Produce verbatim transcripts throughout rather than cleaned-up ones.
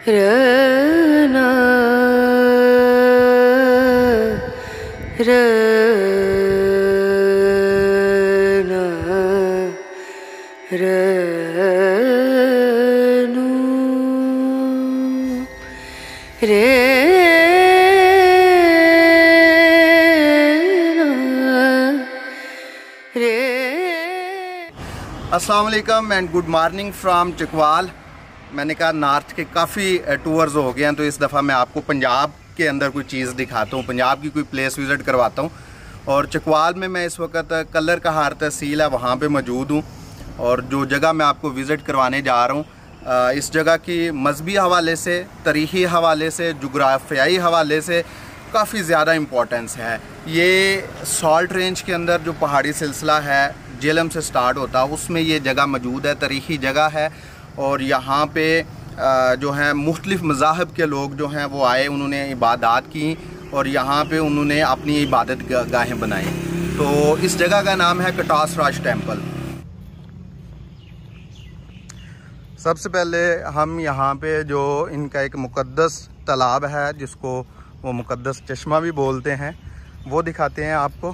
रना रना रनु रे अस्सलाम वालेकुम and good morning from Chakwal. मैंने कहा नॉर्थ के काफ़ी टूर्स हो गए हैं, तो इस दफ़ा मैं आपको पंजाब के अंदर कोई चीज़ दिखाता हूँ, पंजाब की कोई प्लेस विज़िट करवाता हूँ। और चकवाल में मैं इस वक्त कलर कहार तहसील है वहाँ पे मौजूद हूँ। और जो जगह मैं आपको विज़िट करवाने जा रहा हूँ, इस जगह की मजहबी हवाले से, तारीख़ी हवाले से, जोग्राफियाई हवाले से काफ़ी ज़्यादा इम्पोर्टेंस है। ये सॉल्ट रेंज के अंदर जो पहाड़ी सिलसिला है जेलम से स्टार्ट होता है, उसमें ये जगह मौजूद है, तारीख़ी जगह है। और यहाँ पे जो है मुख्तलिफ़ मज़ाहब के लोग जो हैं वो आए, उन्होंने इबादत की और यहाँ पे उन्होंने अपनी इबादत गाहें बनाई। तो इस जगह का नाम है कटास राज टेम्पल। सबसे पहले हम यहाँ पे जो इनका एक मुक़द्दस तालाब है, जिसको वो मुक़द्दस चश्मा भी बोलते हैं, वो दिखाते हैं आपको।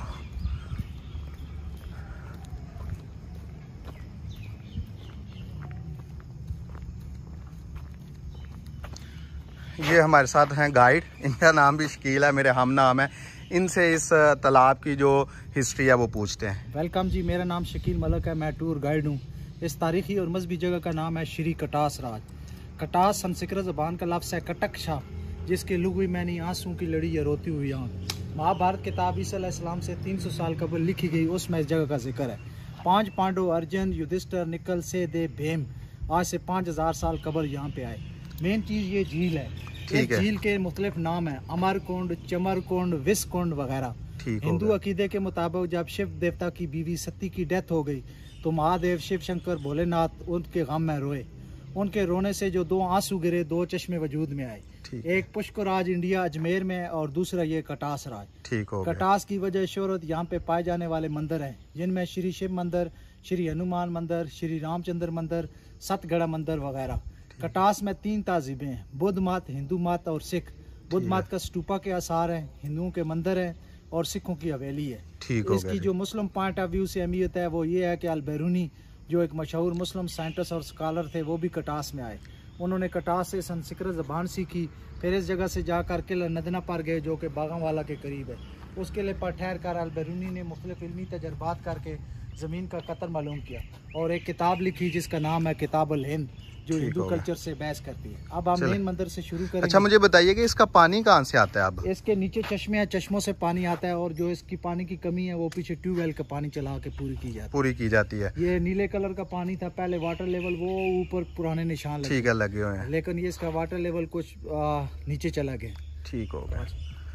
ये हमारे साथ हैं गाइड, इनका नाम भी शकील है, मेरे हम नाम है। इनसे इस तालाब की जो हिस्ट्री है वो पूछते हैं। वेलकम जी, मेरा नाम शकील मलक है, मैं टूर गाइड हूँ। इस तारीखी और मजहबी जगह का नाम है श्री कटास राज। कटास संस्कृत ज़बान का लफ्ज़ है कटक शाह, जिसके लुग़वी मैंने आंसू की लड़ी या रोती हुई आँख। महाभारत किताब ईसा अलैहिस्सलाम से तीन सौ साल कबल लिखी गई, उसमें इस जगह का जिक्र है। पाँच पांडव अर्जुन युधिष्ठिर निकल से दे भीम आज से पाँच हज़ार साल कबल यहाँ पे आए। मेन चीज़ ये झील है। इस झील के मुख्तलिफ नाम है, अमरकुंड, चमरकुंड, विषकुंड वगैरह। हिंदू अकीदे के मुताबिक जब शिव देवता की बीवी सती की डेथ हो गई तो महादेव शिव शंकर भोलेनाथ उनके गम में रोए। उनके रोने से जो दो आंसू गिरे, दो चश्मे वजूद में आए। एक पुष्कराज इंडिया अजमेर में और दूसरा ये कटास राज। ठीक हो कटास की वजह शोहरत यहाँ पे पाए जाने वाले मंदिर हैं, जिनमें श्री शिव मंदिर, श्री हनुमान मंदिर, श्री रामचंद्र मंदिर, सतगढ़ा मंदिर वगैरह। कटास में तीन तहजीबें हैं, बुद्ध मत, हिंदू मत और सिख। बुद्ध मत का स्तूपा के आसार हैं, हिंदुओं के मंदिर हैं और सिखों की हवेली है। इसकी जो मुस्लिम पॉइंट ऑफ व्यू से अहमियत है वो ये है कि अल-बैरूनी जो एक मशहूर मुस्लिम साइंटिस्ट और स्कॉलर थे, वो भी कटास में आए। उन्होंने कटास से संस्कृत ज़बान सीखी, फिर इस जगह से जाकर किला नदना पर गए जो कि बागांवाला के करीब है। उसके लिए पर ठहर कर अल-बैरूनी ने मुख्तलिफ इल्मी तजर्बात करके ज़मीन का कतर मालूम किया और एक किताब लिखी जिसका नाम है किताबुल हिंद, जो हिंदू कल्चर से बहस करती है। अब हम मेन मंदिर से शुरू करेंगे। अच्छा, मुझे बताइए कि इसका पानी कहाँ से आता है? अब इसके नीचे चश्मे हैं, चश्मों से पानी आता है और जो इसकी पानी की कमी है वो पीछे ट्यूबवेल का पानी चला के पूरी की जाती है पूरी की जाती है। ये नीले कलर का पानी था पहले, वाटर लेवल वो ऊपर पुराने निशान लगे, ठीक है, लगे हुए हैं, लेकिन ये इसका वाटर लेवल कुछ आ, नीचे चला गया। ठीक हो गया।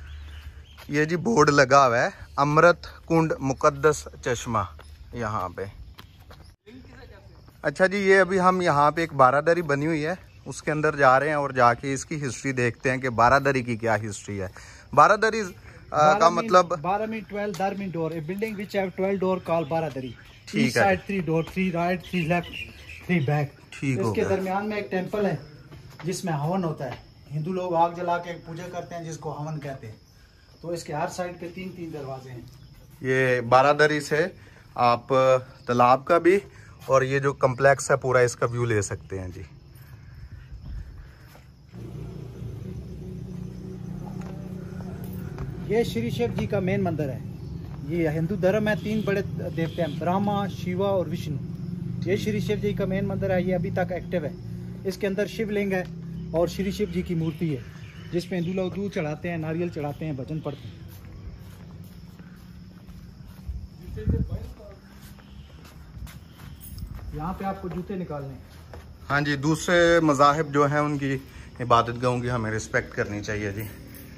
ये जी बोर्ड लगा हुआ है, अमृत कुंड मुकद्दस चश्मा यहाँ पे। अच्छा जी, ये अभी हम यहाँ पे एक बारादरी बनी हुई है, उसके अंदर जा रहे हैं और जाके इसकी हिस्ट्री देखते हैं कि बारादरी की क्या हिस्ट्री है। बारादरी का मतलब बारह मीन ट्वेल्व दर mean door, a building which have twelve door called Baradari. ठीक है, three door, three right, three left, three back. ठीक है। इसके दरमियान में एक टेंपल है जिसमें हवन होता है। हिंदू लोग आग जला के पूजा करते हैं जिसको हवन कहते हैं। तो इसके हर साइड पे तीन तीन दरवाजे हैं। ये बारादरी से आप तालाब का भी और ये जो कम्प्लेक्स है पूरा, इसका व्यू ले सकते हैं जी। ये श्री शिव जी का मेन मंदिर है। ये हिंदू धर्म है, तीन बड़े देवते हैं, ब्रह्मा, शिवा और विष्णु। ये श्री शिव जी का मेन मंदिर है, ये अभी तक एक्टिव है। इसके अंदर शिवलिंग है और श्री शिव जी की मूर्ति है, जिसमें हिंदू लोग दूध चढ़ाते हैं, नारियल चढ़ाते हैं, भजन पढ़ते हैं। यहाँ पे आपको जूते निकालने। हाँ जी, दूसरे मज़ाहिब जो हैं उनकी इबादत गाहों की हमें रिस्पेक्ट करनी चाहिए जी।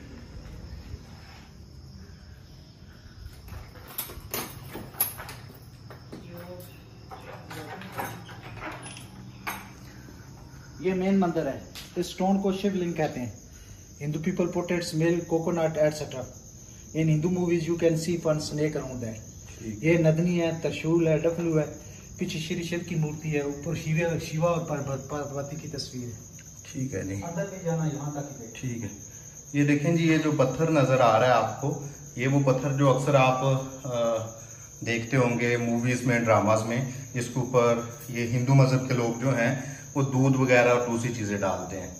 ये मेन मंदिर है। इस स्टोन को शिवलिंग कहते हैं। Hindu people put its milk, coconut etcetera. In Hindu movies you can see one snake around that. ये नदनी है, त्रिशूल है, डफलू है, पीछे श्री शिव की मूर्ति है, ऊपर शिव शिवा और पार्वती की तस्वीर है। ठीक है जी, अंदर नहीं जाना, यहाँ तक ही। ठीक है। ये देखें जी, ये जो पत्थर नज़र आ रहा है आपको, ये वो पत्थर जो अक्सर आप आ, देखते होंगे मूवीज़ में, ड्रामाज में, इसके ऊपर ये हिंदू मज़हब के लोग जो हैं वो दूध वगैरह और दूसरी चीज़ें डालते हैं।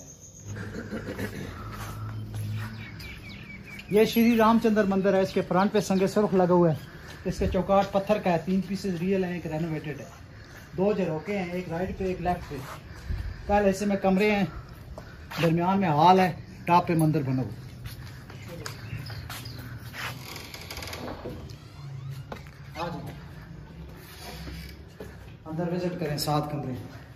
ये श्री रामचंद्र मंदिर है, इसके फ्रंट पे संगे सुर्ख लगा हुआ है, इसके चौकाट पत्थर का है, तीन पीसेस रियल हैं, एक रेनोवेटेड है, दो झरोके हैं, एक राइट पे एक लेफ्ट पे, पहले हिस्से में कमरे हैं, दरमियान में हॉल है, टॉप पे मंदिर बना हुआ। अंदर विजिट करें, सात कमरे।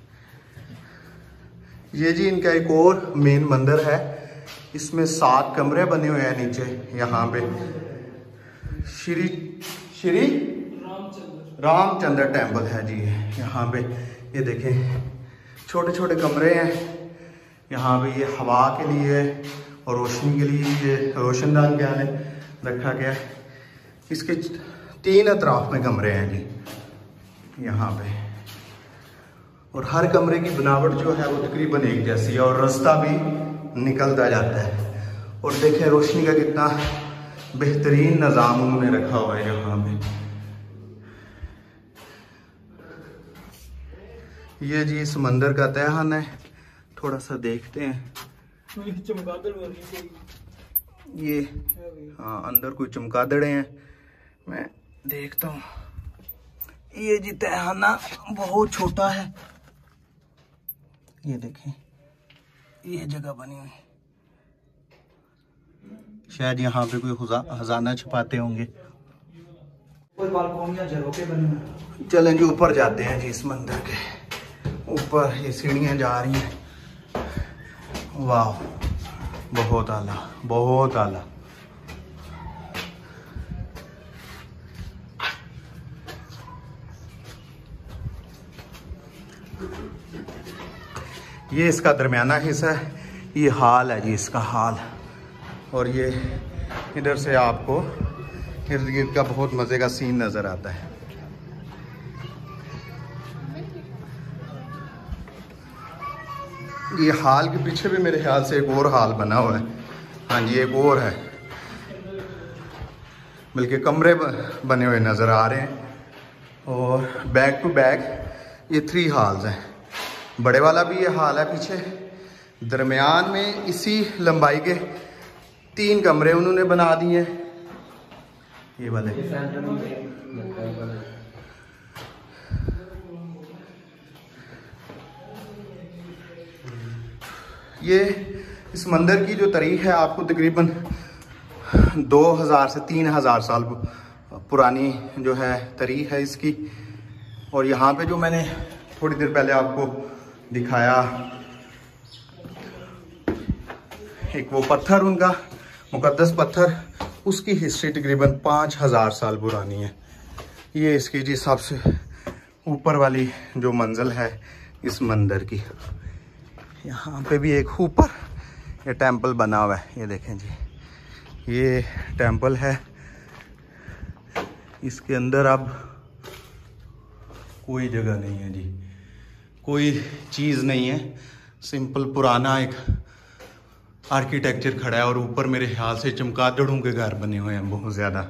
ये जी इनका एक और मेन मंदिर है, इसमें सात कमरे बने हुए हैं नीचे। यहाँ पे श्री श्री रामचंद्र टेम्पल है जी यहाँ पे। ये देखें छोटे छोटे कमरे हैं यहाँ पे, ये हवा के लिए और रोशनी के लिए ये रोशनदान क्या है रखा गया है। इसके तीन अतराफ में कमरे हैं जी यहाँ पे, और हर कमरे की बनावट जो है वो तकरीबन एक जैसी है, और रास्ता भी निकलता जाता है। और देखें रोशनी का कितना बेहतरीन निज़ाम उन्होंने रखा हुआ है यहाँ पे। ये जी इस मंदिर का तहखान है, थोड़ा सा देखते हैं। ये हाँ अंदर कोई चमगादड़े हैं, मैं देखता हूँ। ये जी तहखाना बहुत छोटा है, ये देखें ये जगह बनी हुई, शायद यहाँ पे कोई खजाना छुपाते होंगे। कोई बालकोनियां झरोके बने हुए। चलें जी ऊपर जाते हैं जी, इस मंदिर के ऊपर ये सीढ़ियाँ जा रही हैं। वाह बहुत आला, बहुत आला। ये इसका दरमियाना हिस्सा है, ये हाल है जी इसका हाल, और ये इधर से आपको इर्द गिर्द का बहुत मज़े का सीन नज़र आता है। ये हाल के पीछे भी मेरे ख्याल से एक और हाल बना हुआ है। हाँ जी एक और है, बल्कि कमरे बने हुए नज़र आ रहे हैं, और बैक टू बैक ये थ्री हाल्स हैं। बड़े वाला भी ये हाल है पीछे, दरमियान में इसी लंबाई के तीन कमरे उन्होंने बना दिए हैं। ये वाले ये इस मंदिर की जो तारीख है आपको तकरीबन दो हज़ार से तीन हज़ार साल पुरानी जो है तारीख है इसकी। और यहाँ पे जो मैंने थोड़ी देर पहले आपको दिखाया, एक वो पत्थर उनका मुकद्दस पत्थर, उसकी हिस्ट्री तकरीबन पाँच हज़ार साल पुरानी है। ये इसकी जी सबसे ऊपर वाली जो मंजिल है इस मंदिर की। यहाँ पे भी एक ऊपर ये टेंपल बना हुआ है, ये देखें जी ये टेंपल है। इसके अंदर अब कोई जगह नहीं है जी, कोई चीज़ नहीं है, सिंपल पुराना एक आर्किटेक्चर खड़ा है, और ऊपर मेरे ख्याल से चमगादड़ों के घर बने हुए हैं बहुत ज़्यादा।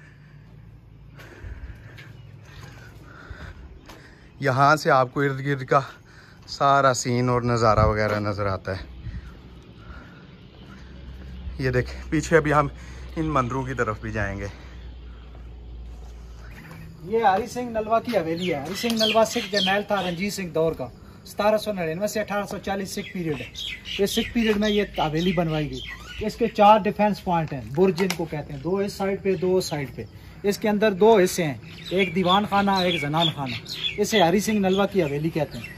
यहाँ से आपको इर्द गिर्द का सारा सीन और नज़ारा वगैरह नज़र आता है। ये देखें पीछे अभी हम इन मंदिरों की तरफ भी जाएंगे। ये हरी सिंह नलवा की हवेली है। हरी सिंह नलवा सिख जर्नैल था रंजीत सिंह दौर का, सतारह सौ नड़िनवे से अठारह सौ चालीस सिख पीरियड है। ये सिख पीरियड में ये हवेली बनवाई गई। इसके चार डिफेंस पॉइंट हैं, बुर्ज जिनको कहते हैं, दो इस साइड पे दो उस साइड पे। इसके अंदर दो हिस्से हैं, एक दीवान खाना एक जनान खाना। इसे हरी सिंह नलवा की हवेली कहते हैं।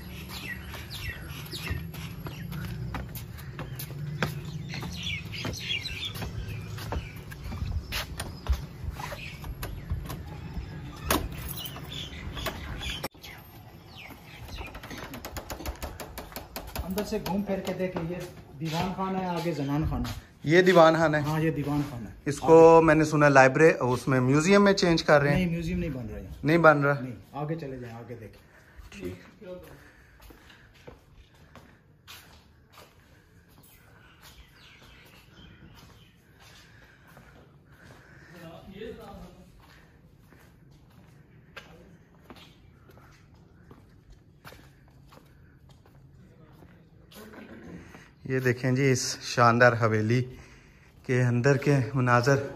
अंदर से घूम फिर के देखें, ये दीवान खाना है, आगे जनान खाना। ये दीवान खाना है? हाँ ये दीवान खाना है। इसको मैंने सुना लाइब्रेरी उसमें म्यूजियम में चेंज कर रहे हैं। नहीं म्यूजियम नहीं बन रहा है, नहीं बन रहा। नहीं, आगे चले जाएं, आगे देखें। ठीक। ये देखें जी इस शानदार हवेली के अंदर के मनाजर।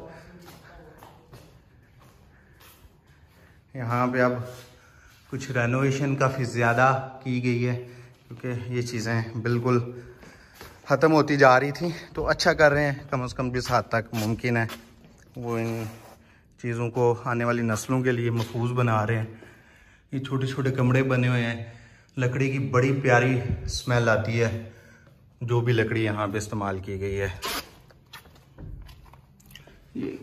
यहाँ पे अब कुछ रेनोवेशन काफ़ी ज़्यादा की गई है क्योंकि ये चीज़ें बिल्कुल ख़त्म होती जा रही थी, तो अच्छा कर रहे हैं। कम से कम जिस हद तक मुमकिन है वो इन चीज़ों को आने वाली नस्लों के लिए महफूज बना रहे हैं। ये छोटे छोटे कमरे बने हुए हैं, लकड़ी की बड़ी प्यारी स्मेल आती है जो भी लकड़ी यहाँ पे इस्तेमाल की गई है। ये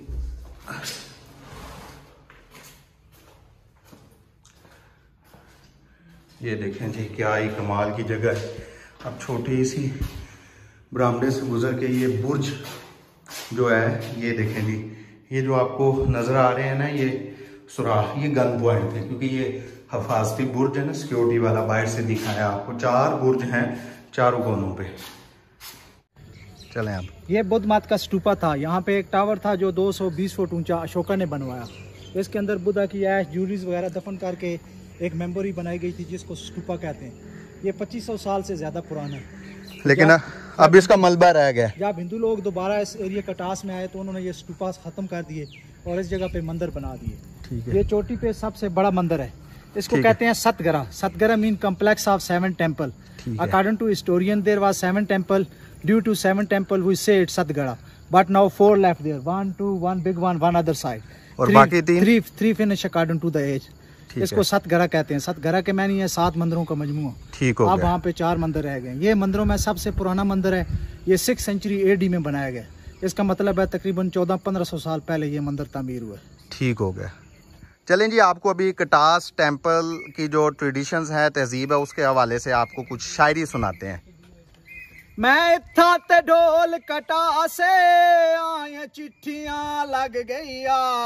ये देखें जी क्या ही कमाल की जगह है। अब छोटी सी बरामदे से गुजर के ये बुर्ज जो है, ये देखें जी, ये जो आपको नज़र आ रहे हैं ना ये सुराख, ये गन पॉइंट थे क्योंकि ये हफाजती बुर्ज है ना, सिक्योरिटी वाला। बाहर से दिखाया आपको, चार बुर्ज हैं चारों कोनों पे। चलें अब। ये बुद्ध मात का स्टूपा था। यहाँ पे एक टावर था जो दो सौ बीस फुट ऊंचा अशोका ने बनवाया। इसके अंदर बुद्धा की ऐश ज्वेलरीज वगैरह दफन करके एक मेमोरी बनाई गई थी जिसको स्टूपा कहते हैं। ये पच्चीस सौ साल से ज़्यादा पुराना है, लेकिन अब इसका मलबा रह गया। जब हिंदू लोग दोबारा इस एरिया कटास में आए तो उन्होंने ये स्टूपा ख़त्म कर दिए और इस जगह पे मंदिर बना दिए। ठीक है। ये चोटी पे सबसे बड़ा मंदिर है, इसको कहते हैं Satgara. Satgara mean complex of seven temple. According to historian there was seven temple, due to seven temple we say it Satgara, but now four left there, one two one big one one other side, और बाकी तीन three three finish according to the age. इसको सतगरा कहते हैं। सतगरा के मैंने ये सात मंदिरों का मजमुआ। ठीक हो अब गया। वहाँ पे चार मंदिर रह गए। ये मंदिरों में सबसे पुराना मंदिर है, ये सिक्स सेंचुरी एडी में बनाया गया। इसका मतलब है तकरीबन चौदह पंद्रह सौ साल पहले ये मंदिर तामीर हुआ। ठीक हो गया। चलें जी, आपको अभी कटास टेम्पल की जो ट्रेडिशंस है, तहजीब है, उसके हवाले से आपको कुछ शायरी सुनाते हैं। मैं इत्था ते ढोल कटा से आए चिट्ठियां लग गई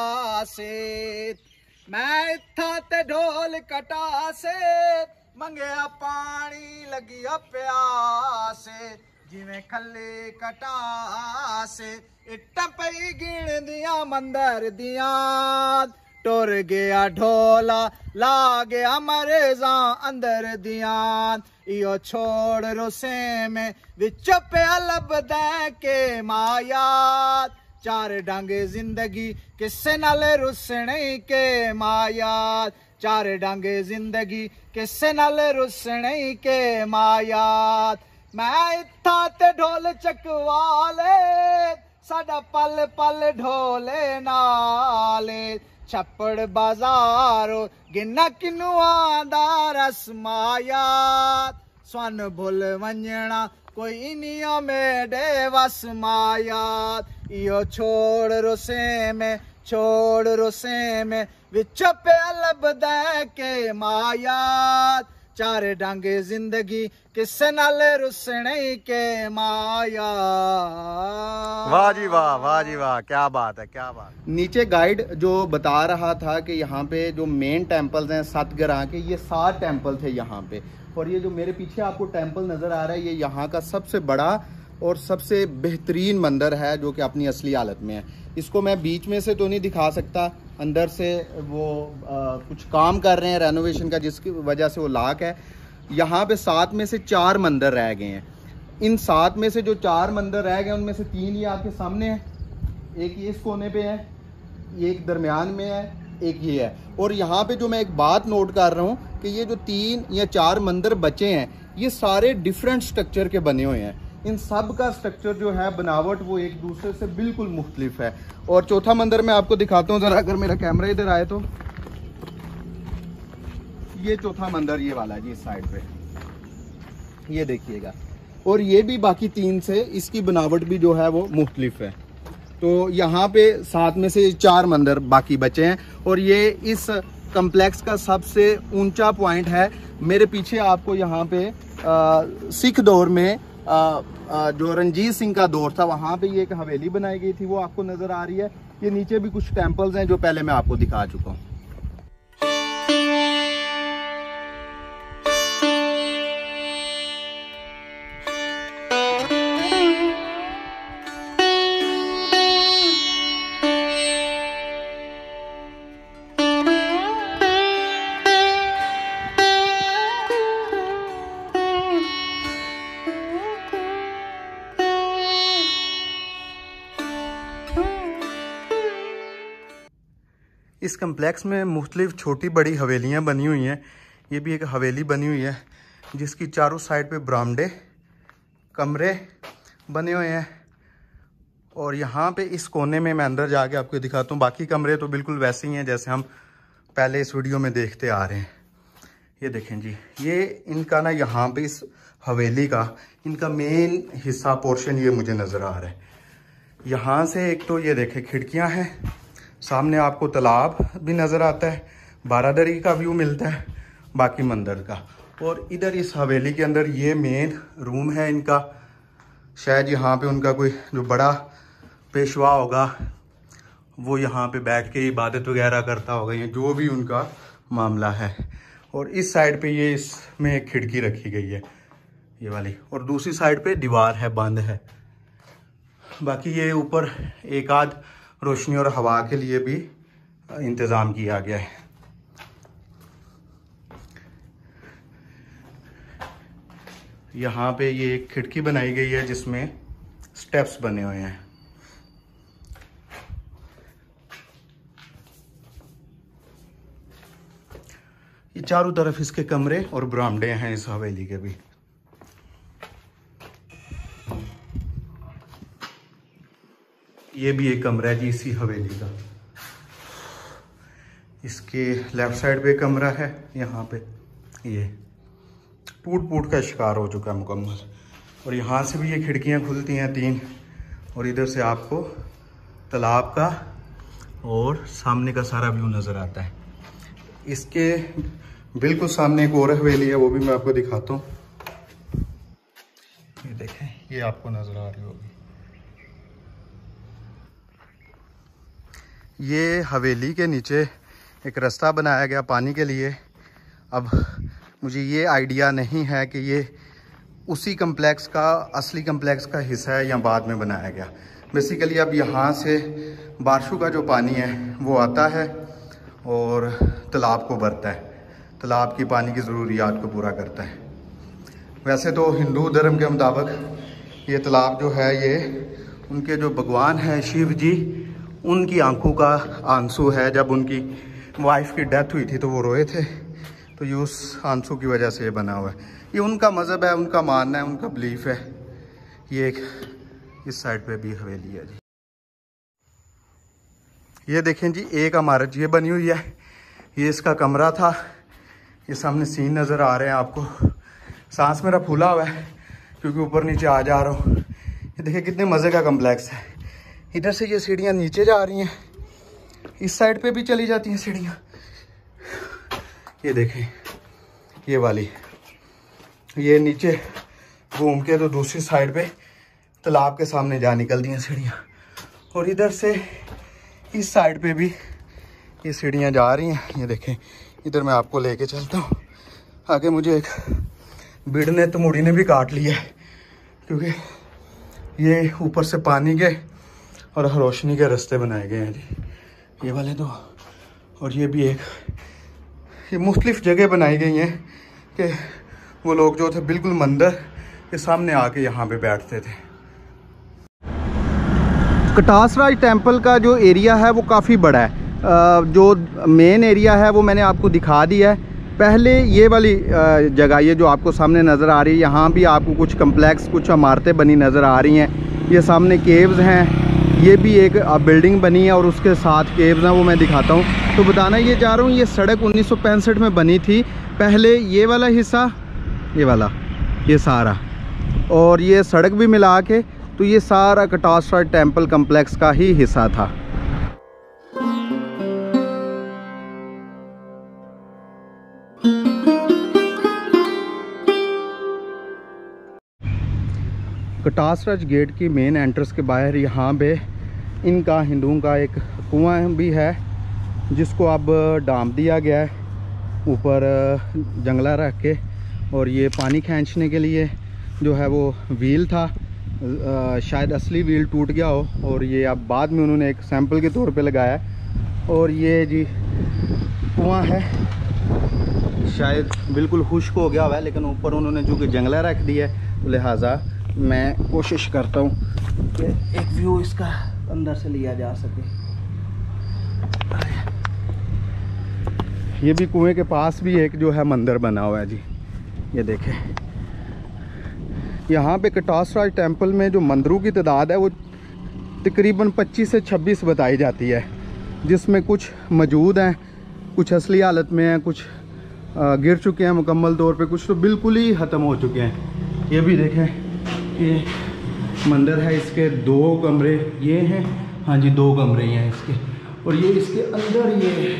आसे, मैं इत्था ते ढोल कटा से मंगया पानी लगिया प्यासे, जिवें खले कटा से इट्टा पई गिण दिया मंदर दिया, टुर गया ढोला ला गया मरेजा अंदर दिया, इो छोड़ रोसे में विच पे लब दे के माया, चार डंग जिंदगी किसे नाल रुसने के माया, चार डंग जिंदगी किसे नाल रुसने के माया, मैं इत्था ते ढोल चकवाले साडा पल पल ढोले नाले, छप्पड़ बाजारो गिना किनुआ दा रसमाया, स्वन भुल वंजना कोई निया मेरे वस माया, इो छोड़ रोसे में छोड़ रोसे में विच पे लब दे के माया, चार डांगे जिंदगी किसे नाल रुसने के माया। वाह जी वाह, वाह जी वाह, क्या बात है, क्या बात। नीचे गाइड जो बता रहा था कि यहाँ पे जो मेन टेम्पल्स हैं सतगरा के, ये सात टेम्पल थे यहाँ पे, और ये जो मेरे पीछे आपको टेम्पल नज़र आ रहा है ये यहाँ का सबसे बड़ा और सबसे बेहतरीन मंदिर है जो कि अपनी असली हालत में है। इसको मैं बीच में से तो नहीं दिखा सकता, अंदर से वो आ, कुछ काम कर रहे हैं रेनोवेशन का, जिसकी वजह से वो लाक है। यहाँ पे सात में से चार मंदिर रह गए हैं। इन सात में से जो चार मंदिर रह गए उनमें से तीन ही आपके सामने है, एक ये इस कोने पे है, एक दरमियान में है, एक ये है। और यहाँ पे जो मैं एक बात नोट कर रहा हूँ कि ये जो तीन या चार मंदिर बचे हैं ये सारे डिफरेंट स्ट्रक्चर के बने हुए हैं। इन सब का स्ट्रक्चर जो है, बनावट, वो एक दूसरे से बिल्कुल मुख्तलिफ है। और चौथा मंदिर मैं आपको दिखाता हूँ ज़रा, अगर मेरा कैमरा इधर आए तो। ये चौथा मंदिर ये वाला जी, इस साइड पे ये देखिएगा। और ये भी बाकी तीन से इसकी बनावट भी जो है वो मुख्तलिफ है। तो यहाँ पे सात में से चार मंदिर बाकी बचे हैं। और ये इस कम्प्लेक्स का सबसे ऊंचा पॉइंट है। मेरे पीछे आपको यहाँ पे आ, सिख दौर में आ, आ, जो रंजीत सिंह का दौर था, वहाँ पे ये एक हवेली बनाई गई थी, वो आपको नज़र आ रही है। ये नीचे भी कुछ टेम्पल्स हैं जो पहले मैं आपको दिखा चुका हूँ। इस कम्प्लेक्स में मुख्तलिफ छोटी बड़ी हवेलियाँ बनी हुई हैं। ये भी एक हवेली बनी हुई है जिसकी चारों साइड पे बरामदे कमरे बने हुए हैं। और यहाँ पे इस कोने में मैं अंदर जाके आपको दिखाता हूँ। बाकी कमरे तो बिल्कुल वैसे ही हैं जैसे हम पहले इस वीडियो में देखते आ रहे हैं। ये देखें जी, ये इनका ना यहाँ पे इस हवेली का इनका मेन हिस्सा पोर्शन ये मुझे नज़र आ रहा है। यहाँ से एक तो ये देखें खिड़कियाँ हैं, सामने आपको तालाब भी नज़र आता है, बारादरी का व्यू मिलता है, बाकी मंदिर का। और इधर इस हवेली के अंदर ये मेन रूम है इनका। शायद यहाँ पे उनका कोई जो बड़ा पेशवा होगा वो यहाँ पे बैठ के इबादत वगैरह करता होगा, या जो भी उनका मामला है। और इस साइड पे ये इसमें एक खिड़की रखी गई है ये वाली, और दूसरी साइड पे दीवार है, बंद है। बाकी ये ऊपर एक आध रोशनी और हवा के लिए भी इंतज़ाम किया गया है। यहाँ पे ये एक खिड़की बनाई गई है जिसमें स्टेप्स बने हुए हैं। ये चारों तरफ इसके कमरे और बरामदे हैं इस हवेली के भी। ये भी एक कमरा है जी इसी हवेली का। इसके लेफ्ट साइड पे कमरा है, यहाँ पे ये टूट फूट का शिकार हो चुका है मुकम्मल। और यहाँ से भी ये खिड़कियाँ खुलती हैं तीन, और इधर से आपको तालाब का और सामने का सारा व्यू नज़र आता है। इसके बिल्कुल सामने एक और हवेली है, वो भी मैं आपको दिखाता हूँ। ये देखें, ये आपको नज़र आ रही होगी। ये हवेली के नीचे एक रास्ता बनाया गया पानी के लिए। अब मुझे ये आइडिया नहीं है कि ये उसी कम्प्लेक्स का असली कम्प्लेक्स का हिस्सा है या बाद में बनाया गया। बेसिकली अब यहाँ से बारिशों का जो पानी है वो आता है और तालाब को भरता है, तालाब की पानी की ज़रूरियात को पूरा करता है। वैसे तो हिंदू धर्म के मुताबिक ये तालाब जो है ये उनके जो भगवान हैं शिव जी, उनकी आंखों का आंसू है। जब उनकी वाइफ की डेथ हुई थी तो वो रोए थे, तो ये उस आंसू की वजह से ये बना हुआ है। ये उनका मज़हब है, उनका मानना है, उनका बिलीफ है। ये एक इस साइड पे भी हवेली है जी। ये देखें जी, एक इमारत ये बनी हुई है, ये इसका कमरा था। ये सामने सीन नज़र आ रहे हैं आपको। सांस मेरा फूला हुआ है क्योंकि ऊपर नीचे आ जा रहा हूँ। ये देखिए कितने मज़े का कम्प्लेक्स है। इधर से ये सीढ़ियाँ नीचे जा रही हैं, इस साइड पे भी चली जाती हैं सीढ़ियाँ। ये देखें ये वाली, ये नीचे घूम के तो दूसरी साइड पे तालाब के सामने जा निकलती हैं सीढ़ियाँ। और इधर से इस साइड पे भी ये सीढ़ियाँ जा रही हैं। ये देखें, इधर मैं आपको लेके चलता हूँ। आगे मुझे एक भीड़ ने तो मुड़ी ने भी काट लिया है क्योंकि ये ऊपर से पानी के और रोशनी के रास्ते बनाए गए हैं जी ये वाले तो। और ये भी एक ये मुख्तलिफ जगह बनाई गई हैं कि वो लोग जो थे बिल्कुल मंदिर के सामने आके यहाँ पे बैठते थे। कटासराज टेम्पल का जो एरिया है वो काफ़ी बड़ा है। जो मेन एरिया है वो मैंने आपको दिखा दिया है। पहले ये वाली जगह, ये जो आपको सामने नज़र आ रही है, यहाँ भी आपको कुछ कम्प्लेक्स, कुछ इमारतें बनी नज़र आ रही हैं। ये सामने केव्स हैं, ये भी एक बिल्डिंग बनी है और उसके साथ केव्स हैं, वो मैं दिखाता हूँ। तो बताना ये जा रहा हूँ, ये सड़क उन्नीस सौ पैंसठ में बनी थी। पहले ये वाला हिस्सा, ये वाला, ये सारा, और ये सड़क भी मिला के तो ये सारा कटासराज टेम्पल कम्प्लेक्स का ही हिस्सा था। कटासराज गेट की मेन एंट्रेंस के बाहर यहाँ पे इनका हिंदुओं का एक कुआं भी है जिसको अब डाम दिया गया है ऊपर जंगला रख के। और ये पानी खींचने के लिए जो है वो व्हील था, आ, शायद असली व्हील टूट गया हो और ये अब बाद में उन्होंने एक सैंपल के तौर पे लगाया। और ये जी कुआं है, शायद बिल्कुल खुश्क हो गया हुआ है, लेकिन ऊपर उन्होंने जो कि जंगला रख दिया है, तो लिहाजा मैं कोशिश करता हूँ कि एक व्यू इसका अंदर से लिया जा सके। ये भी कुएं के पास भी एक जो है मंदिर बना हुआ है जी, ये देखें। यहाँ पे कटास राज टेम्पल में जो मंदिरों की तादाद है वो तकरीबन पच्चीस से छब्बीस बताई जाती है, जिसमें कुछ मौजूद हैं, कुछ असली हालत में हैं, कुछ आ, गिर चुके हैं मुकम्मल तौर पे, कुछ तो बिल्कुल ही ख़त्म हो चुके हैं। ये भी देखें, ये मंदिर है, इसके दो कमरे ये हैं, हाँ जी दो कमरे हैं इसके, और ये इसके अंदर ये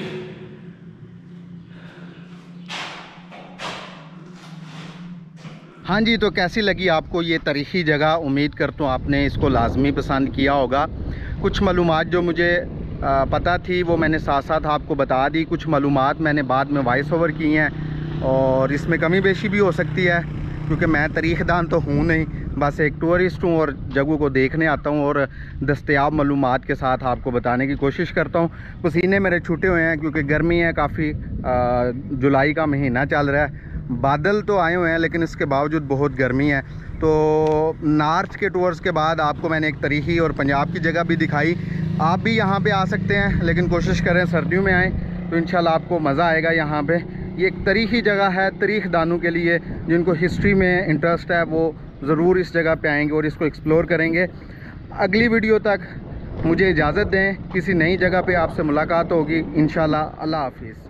हाँ जी। तो कैसी लगी आपको ये तारीख़ी जगह? उम्मीद करता हूँ आपने इसको लाजमी पसंद किया होगा। कुछ मालूमात जो मुझे आ, पता थी वो मैंने साथ साथ आपको बता दी, कुछ मालूमात मैंने बाद में वॉइस ओवर की हैं और इसमें कमी बेशी भी हो सकती है, क्योंकि मैं तारीख़दान तो हूँ नहीं, बस एक टूरिस्ट हूँ और जगहों को देखने आता हूँ और दस्तयाब मालूमात के साथ आपको बताने की कोशिश करता हूँ। पसीने मेरे छूटे हुए हैं क्योंकि गर्मी है काफ़ी, जुलाई का महीना चल रहा है, बादल तो आए हुए हैं लेकिन इसके बावजूद बहुत गर्मी है। तो नॉर्थ के टूर्स के बाद आपको मैंने एक तारीख़ी और पंजाब की जगह भी दिखाई। आप भी यहाँ पे आ सकते हैं, लेकिन कोशिश करें सर्दियों में आएँ तो इंशाल्लाह आपको मज़ा आएगा। यहाँ पे ये एक तारीख़ी जगह है, तारीख़ दानों के लिए जिनको हिस्ट्री में इंटरेस्ट है वो ज़रूर इस जगह पे आएंगे और इसको एक्सप्लोर करेंगे। अगली वीडियो तक मुझे इजाज़त दें, किसी नई जगह पे आपसे मुलाकात होगी इंशाल्लाह। अल्लाह हाफिज़।